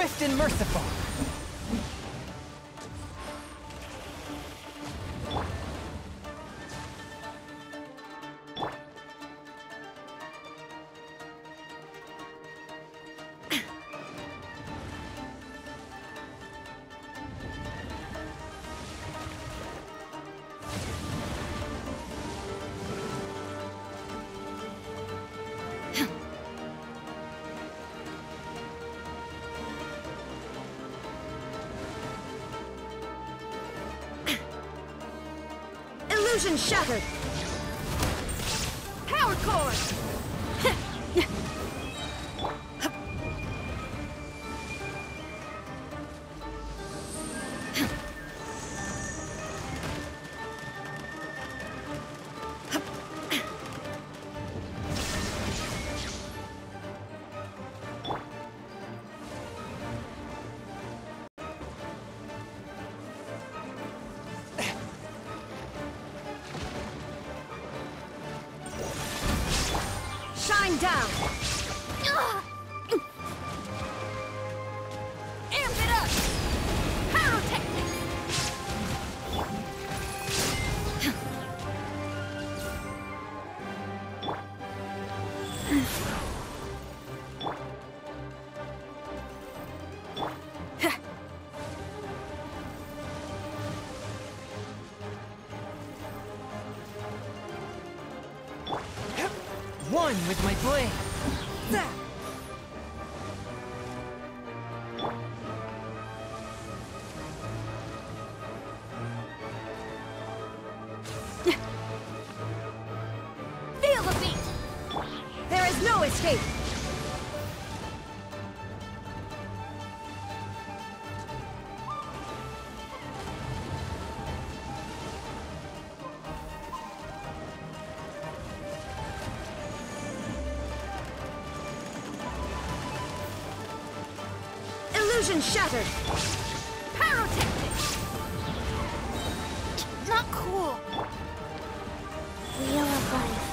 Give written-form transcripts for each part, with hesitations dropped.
Swift and merciful. Illusion shattered! Power core! Shine down! Amp it up! Pyrotechnics! One with my blade. Feel the beat! There is no escape! Illusion shattered! Pyrotechnics! Not cool! Wheel of life.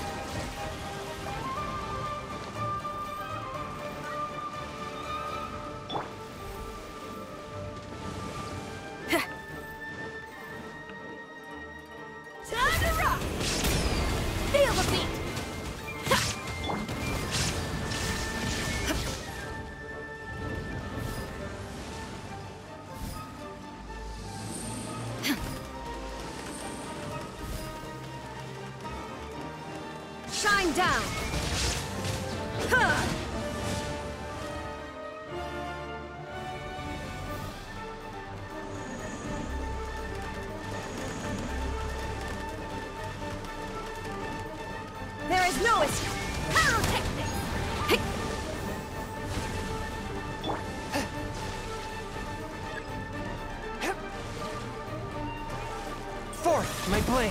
Time to rock! Feel the beat! Shine down! Huh. There is no escape! Pyrotechnics! Hey. Forth my blade.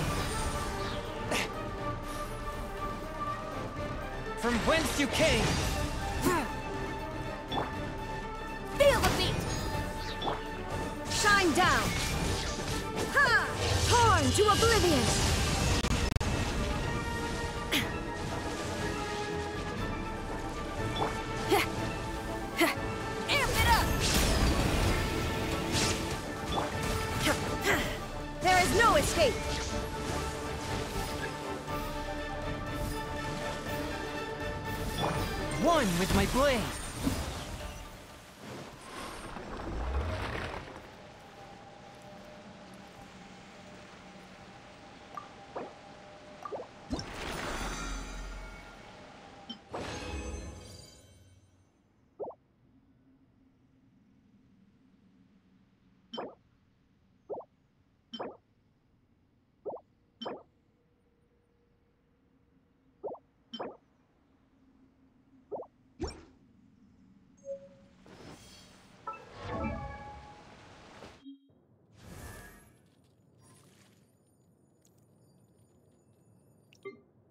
From whence you came. Feel the beat! Shine down! Ha! Torn to oblivion! Amp it up! There is no escape! One with my blade.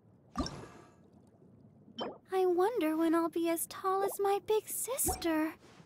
I wonder when I'll be as tall as my big sister.